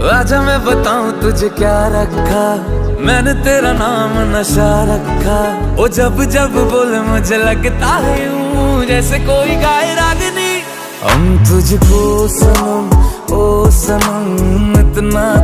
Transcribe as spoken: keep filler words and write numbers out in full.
आजा मैं बताऊं तुझे क्या रखा, मैंने तेरा नाम नशा रखा। ओ जब जब बोले मुझे लगता है यूं जैसे कोई गाए रागनी। हम तुझको सनम ओ सनम इतना